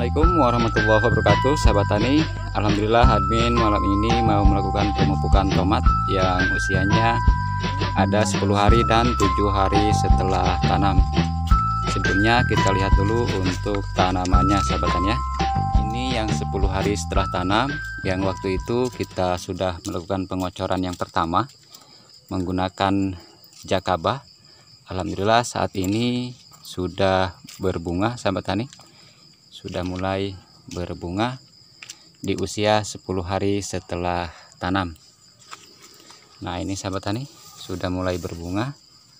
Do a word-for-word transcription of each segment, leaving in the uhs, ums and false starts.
Assalamualaikum warahmatullahi wabarakatuh, sahabat tani. Alhamdulillah admin malam ini mau melakukan pemupukan tomat yang usianya ada sepuluh hari dan tujuh hari setelah tanam. Sebelumnya kita lihat dulu untuk tanamannya, sahabat tani ya. Ini yang sepuluh hari setelah tanam, yang waktu itu kita sudah melakukan pengocoran yang pertama menggunakan jakaba. Alhamdulillah saat ini sudah berbunga, sahabat tani. Sudah mulai berbunga di usia sepuluh hari setelah tanam. Nah, ini sahabat tani sudah mulai berbunga.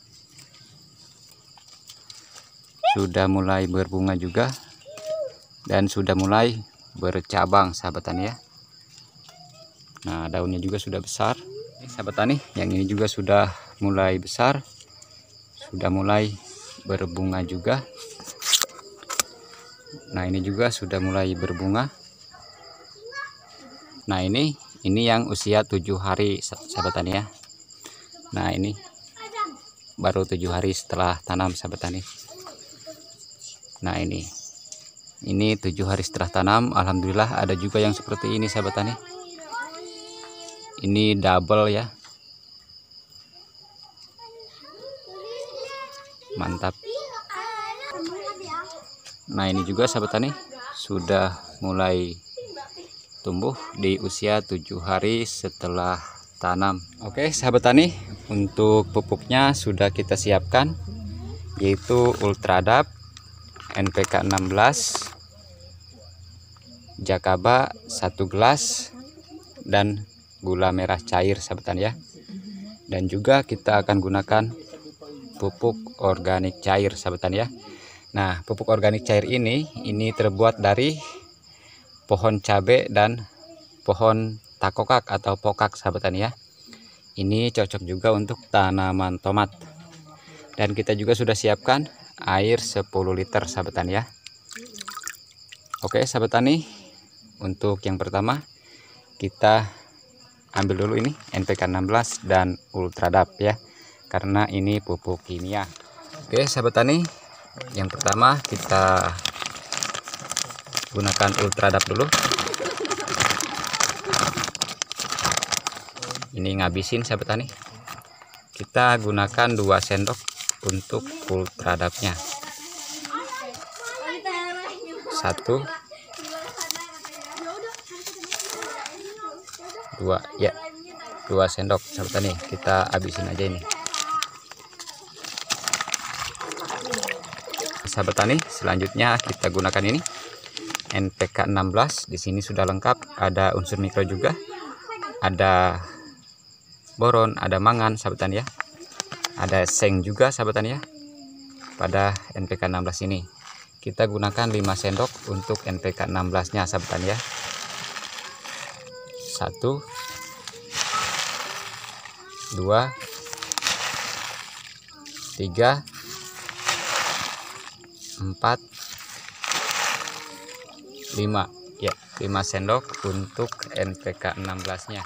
Sudah mulai berbunga juga dan sudah mulai bercabang, sahabat tani ya. Nah, daunnya juga sudah besar. Ini sahabat tani, yang ini juga sudah mulai besar. Sudah mulai berbunga juga. Nah, ini juga sudah mulai berbunga. Nah, ini ini yang usia tujuh hari, sahabat tani ya. Nah, ini baru tujuh hari setelah tanam, sahabat tani. Nah, ini ini tujuh hari setelah tanam. Alhamdulillah ada juga yang seperti ini, sahabat tani. Ini double ya. Mantap. Nah, ini juga sahabat tani sudah mulai tumbuh di usia tujuh hari setelah tanam. Oke sahabat tani, untuk pupuknya sudah kita siapkan, yaitu Ultradap, N P K enam belas, jakaba satu gelas, dan gula merah cair, sahabat tani ya. Dan juga kita akan gunakan pupuk organik cair, sahabat tani ya. Nah, pupuk organik cair ini ini terbuat dari pohon cabai dan pohon takokak atau pokak, sahabat tani ya. Ini cocok juga untuk tanaman tomat. Dan kita juga sudah siapkan air sepuluh liter, sahabat tani ya. Oke, sahabat tani, untuk yang pertama kita ambil dulu ini N P K enam belas dan Ultradap ya, karena ini pupuk kimia. Oke, sahabat tani, yang pertama kita gunakan Ultradap dulu. Ini ngabisin, sahabat tani. Kita gunakan dua sendok untuk Ultradapnya. Satu, dua, ya, dua sendok, sahabat tani. Kita habisin aja ini. Sahabat tani, selanjutnya kita gunakan ini N P K enam belas. Di sini sudah lengkap, ada unsur mikro juga, ada boron, ada mangan, sahabat tani ya. Ada seng juga, sahabat tani ya. Pada N P K enam belas ini kita gunakan lima sendok untuk N P K enam belas nya, sahabat tani ya. Satu, dua, tiga, empat, lima, ya, lima sendok untuk N P K enam belas nya.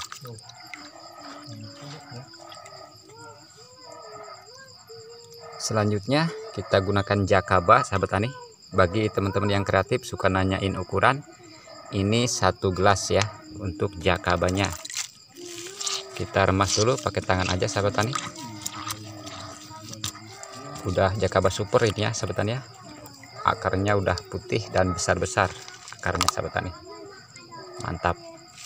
Selanjutnya kita gunakan jakaba, sahabat tani. Bagi teman-teman yang kreatif suka nanyain ukuran, ini satu gelas ya untuk jakabanya. Kita remas dulu pakai tangan aja, sahabat tani. Udah jakaba super ini ya, sahabat tani ya. Akarnya udah putih dan besar-besar akarnya, sahabat tani. Mantap.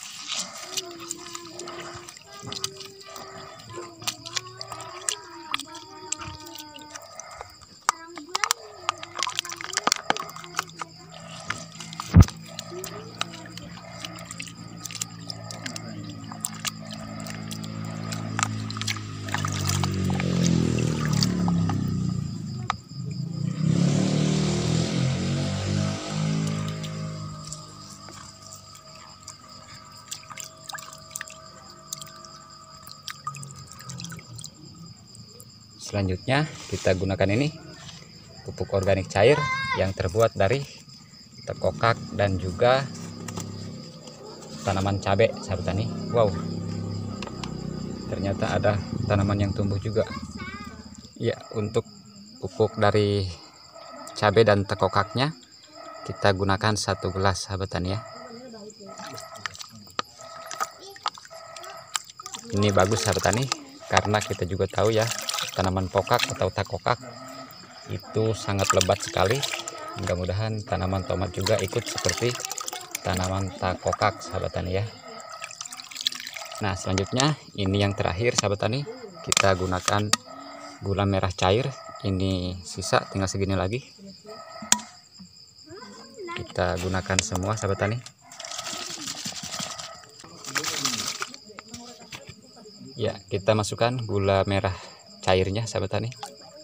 Selanjutnya kita gunakan ini pupuk organik cair yang terbuat dari tekokak dan juga tanaman cabai, sahabat tani. Wow, ternyata ada tanaman yang tumbuh juga. Ya, untuk pupuk dari cabai dan tekokaknya kita gunakan satu gelas sahabat tani ya. Ini bagus sahabat tani, karena kita juga tahu ya, tanaman pokak atau takokak itu sangat lebat sekali. Mudah-mudahan tanaman tomat juga ikut seperti tanaman takokak sahabat tani ya. Nah selanjutnya ini yang terakhir sahabat tani, kita gunakan gula merah cair. Ini sisa tinggal segini lagi, kita gunakan semua sahabat tani. Ya, kita masukkan gula merah cairnya sahabat tani.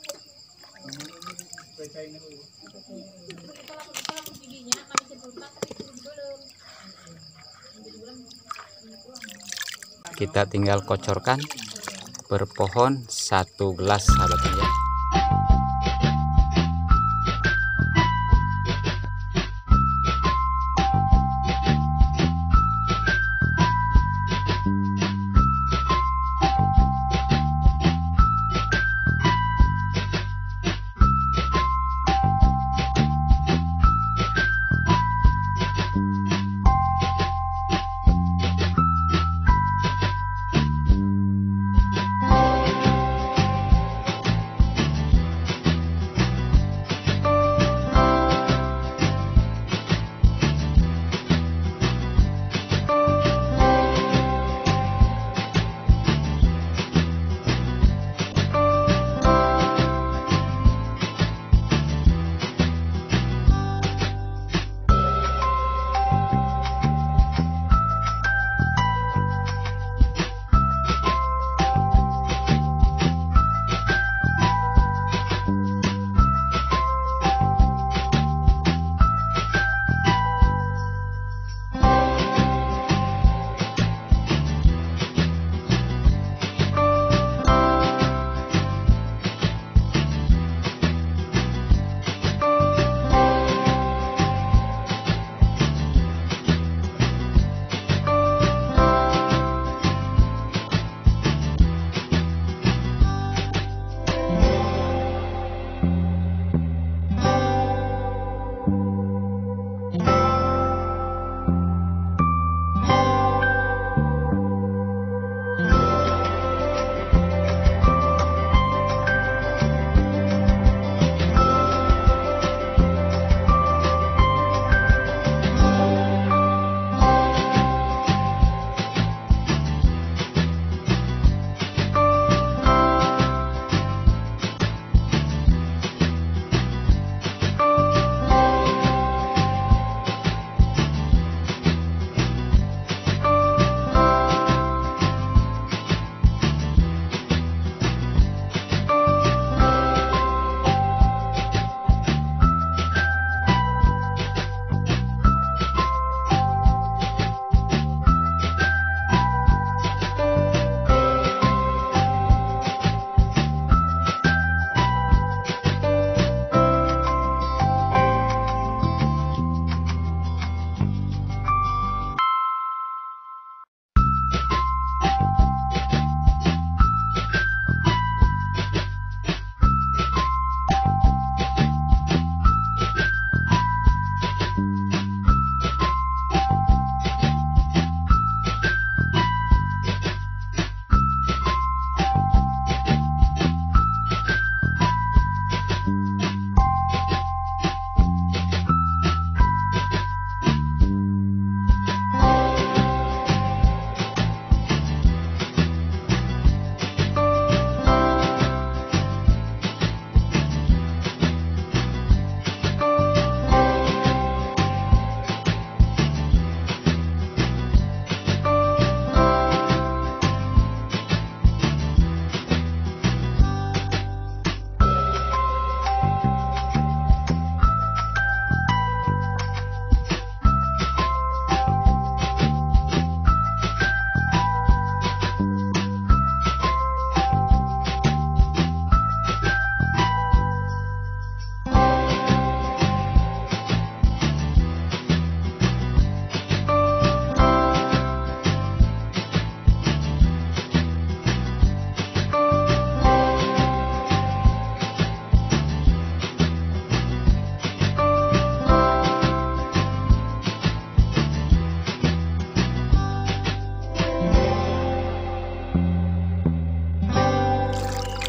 Kita tinggal kocorkan per pohon satu gelas sahabat tani ya.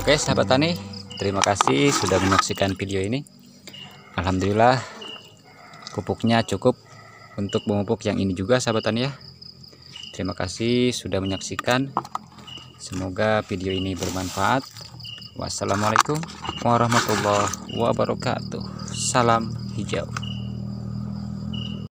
Oke sahabat tani, terima kasih sudah menyaksikan video ini. Alhamdulillah pupuknya cukup untuk memupuk yang ini juga sahabat tani ya. Terima kasih sudah menyaksikan. Semoga video ini bermanfaat. Wassalamualaikum warahmatullahi wabarakatuh. Salam hijau.